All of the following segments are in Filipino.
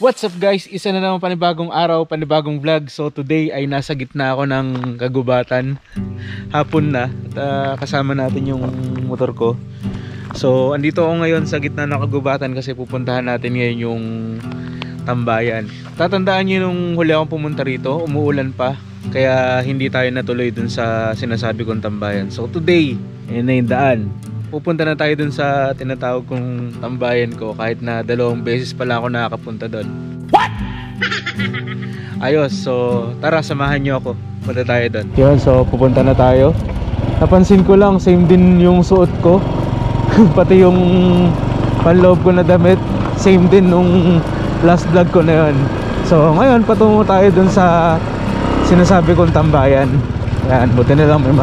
What's up guys? Isa na naman panibagong araw, panibagong vlog. So today ay nasa gitna ako ng kagubatan. Hapon na at kasama natin yung motor ko. So andito ako ngayon sa gitna ng kagubatan kasi pupuntahan natin ngayon yung Tambayan. Tatandaan nyo nung huli akong pumunta rito, umuulan pa. Kaya hindi tayo natuloy dun sa sinasabi kong Tambayan. So today, ayun na yung daan. Pupunta na tayo dun sa tinatawag kong Tambayan ko kahit na 2 beses pala ako nakakapunta dun. What? Ayos, so tara samahan nyo ako. Punta tayo dun. Yun, so pupunta na tayo. Napansin ko lang, same din yung suot ko. Pati yung panloob ko na damit, same din nung last vlog ko na yun. So ngayon patungo tayo dun sa sinasabi kong Tambayan. Yan, buti na lang may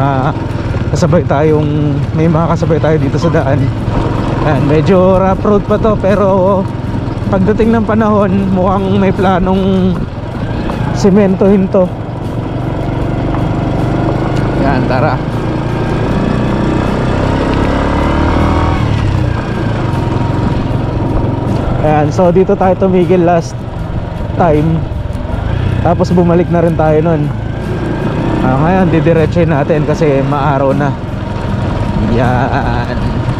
mga kasabay tayo dito sa daan. Yan, medyo rough road pa to, pero pagdating ng panahon mukhang may planong sementohin to. Yan, tara. Yan, so dito tayo tumigil last time, tapos bumalik na rin tayo nun. Ngayon didiretsuhin natin kasi maaraw na. Yan,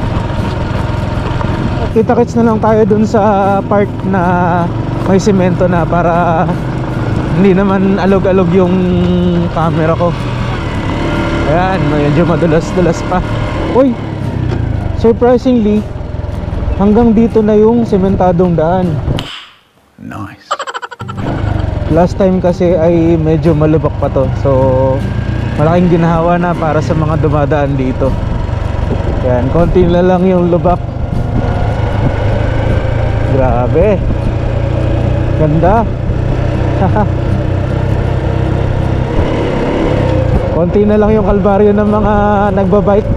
kita-kits na lang tayo dun sa part na may simento na para hindi naman alog-alog yung camera ko. Ayan, medyo madulas-dulas pa. Uy, surprisingly hanggang dito na yung sementadong daan. Nice. Last time kasi ay medyo malubak pa to. So malaking ginhawa na para sa mga dumadaan dito. Yan, konti na lang yung lubak. Grabe, ganda. Konti na lang yung kalbaryo ng mga nagbabike,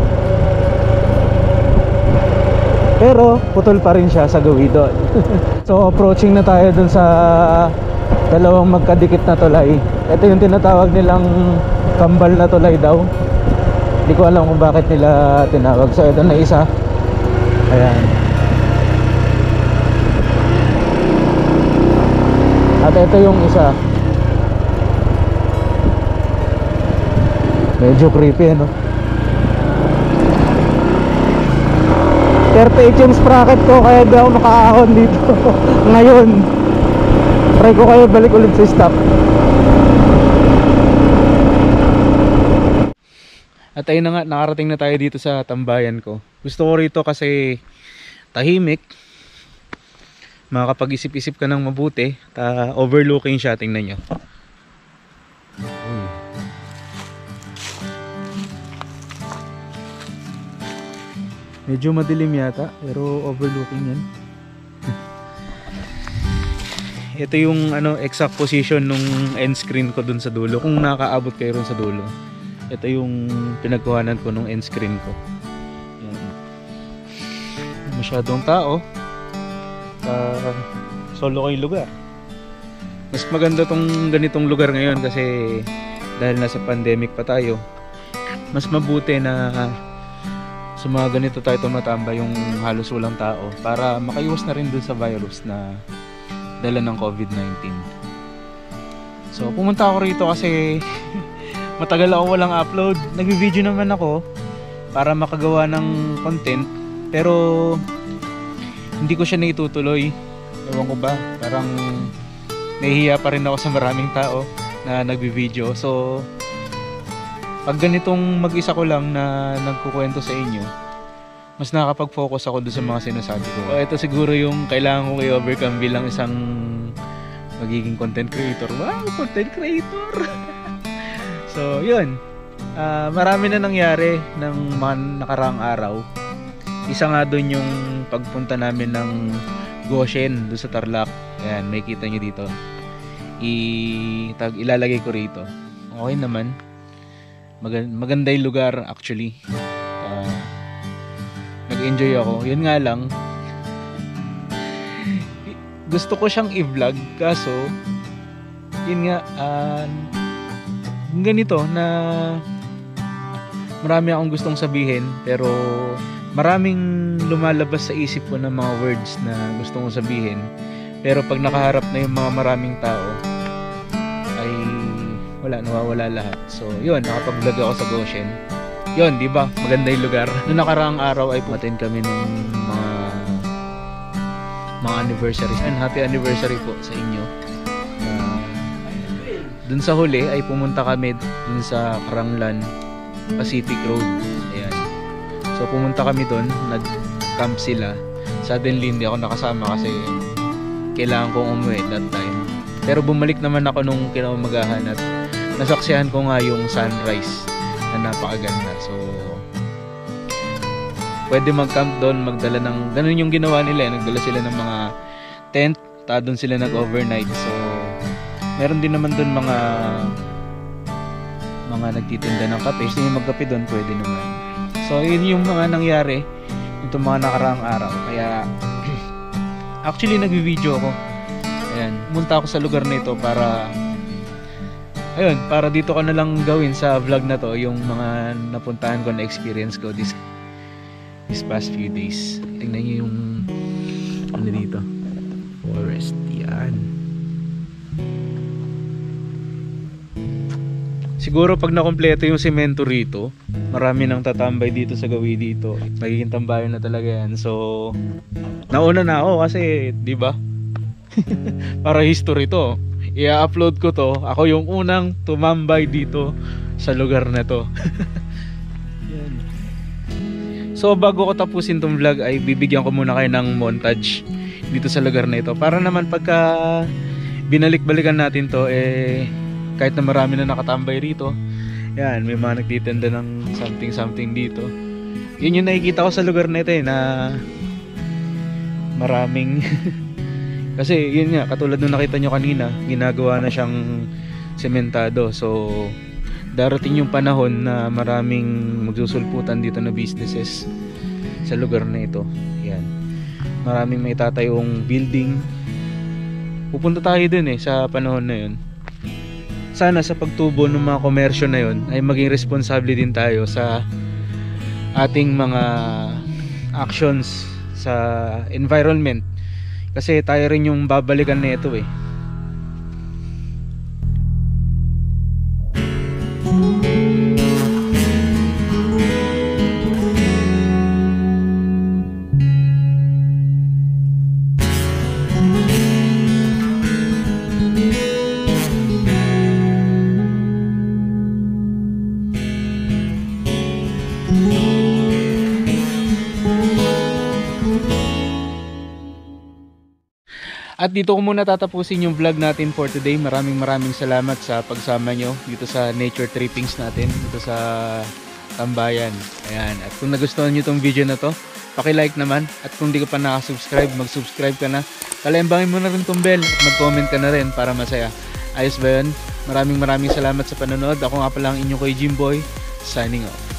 pero putol pa rin siya sa gawidon. So approaching na tayo dun sa dalawang magkadikit na tulay. Ito yung tinatawag nilang kambal na tulay daw. Hindi ko alam kung bakit nila tinawag. So ito na isa. Ayan. At ito yung isa. Medyo creepy, ano? 38 yung sprocket ko, kaya di ako makaahon dito ngayon. Try ko kayo balik ulit sa stop. At ayun na nga, nakarating na tayo dito sa Tambayan ko. Gusto ko rito kasi tahimik, makakapag-isip-isip ka ng mabuti. Overlooking siya, tingnan nyo. Medyo madilim yata, pero overlooking yan. Ito yung exact position nung end screen ko dun sa dulo. Kung nakaabot kayo ron sa dulo, ito yung pinagkuhanan ko nung end screen ko. Yan. Masyadong tao. Solo ko yung lugar. Mas maganda tong ganitong lugar ngayon kasi dahil nasa pandemic pa tayo, mas mabuti na sa mga ganito tayo tumatambay yung halos walang tao para makaiwas na rin dun sa virus na dala ng COVID-19. So pumunta ako rito kasi matagal ako walang upload. Nag-video naman ako para makagawa ng content, pero hindi ko siya naitutuloy. Ewan ko ba, parang nahihiya pa rin ako sa maraming tao na nagbi-video. So pag ganitong mag-isa ko lang na nagkukwento sa inyo, mas nakakapag-focus ako doon sa mga sinasabi ko. So, ito siguro yung kailangan ko i-overcome bilang isang magiging content creator. Wow, content creator! So, yun. Marami na nangyari ng mga nakaraang araw. Isa nga doon yung pagpunta namin ng Goshen doon sa Tarlac. Ayan, may kita nyo dito. Ilalagay ko rito. Okay naman. Maganda yung lugar actually. Nag-enjoy ako. Yun nga lang, gusto ko siyang i-vlog kaso yun nga, ganito na marami akong gustong sabihin pero maraming lumalabas sa isip ko ng mga words na gusto kong sabihin Pero pag nakaharap na yung mga maraming tao, ay nawawala lahat. So yun, nakapag-vlog ako sa Goshen. Yun, di ba? Maganda yung lugar. Noong nakaraang araw ay pumatin kami ng mga anniversaries. And happy anniversary po sa inyo. Dun sa huli ay pumunta kami dun sa Karanglan Pacific Road. Ayan. So pumunta kami dun, nag-camp sila. Suddenly hindi ako nakasama kasi kailangan kong umuwi that time. Pero bumalik naman ako nung kinaumagahan at nasaksihan ko nga yung sunrise na napakaganda. So pwede mag-camp doon, magdala ng ganun yung ginawa nila, nagdala sila ng mga tent, doon sila nag-overnight. So meron din naman doon mga nagtitinda ng kape. Gusto niyo magkape doon, pwede naman. So yun yung mga nangyari itong mga nakaraang araw. Kaya actually nag-video ako. Ayan, pumunta ako sa lugar na ito para dito ko na lang gawin sa vlog na to yung mga napuntahan ko na experience ko this past few days. Tingnan niyo yung ano dito, forest. Yan. Siguro pag nakompleto yung semento rito, marami nang tatambay dito sa gawi dito. Magiging tambayan na talaga yan. So nauna na ako kasi, di ba? Para history to. I-upload ko to. Ako yung unang tumambay dito sa lugar na to. Yan. So bago ko tapusin tong vlog ay bibigyan ko muna kayo ng montage dito sa lugar na ito. Para naman pagka binalik-balikan natin to, kahit na marami na nakatambay rito, yan, may mga nagtitinda ng something dito. Yun yung nakikita ko sa lugar na ito na maraming kasi yun nga, katulad nung nakita nyo kanina, ginagawa na siyang sementado. So darating yung panahon na maraming magsusulputan dito na businesses sa lugar na ito. Yan, maraming may tatayong building. Pupunta tayo dun sa panahon na yun. Sana sa pagtubo ng mga komersyo na yun ay maging responsable din tayo sa ating mga actions sa environment, kasi tayo rin yung babalikan na ito At dito ko muna tatapusin yung vlog natin for today. Maraming salamat sa pagsama nyo dito sa nature trippings natin dito sa Tambayan. Ayan. At kung nagustuhan nyo tong video na to, paki-like naman. At kung di ka pa nakasubscribe, mag-subscribe ka na. Kalembangin mo na rin tong bell at mag-comment ka na rin para masaya. Ayos ba yun? Maraming salamat sa panonood. Ako nga pala ang inyong Kuya Jimboy, signing off.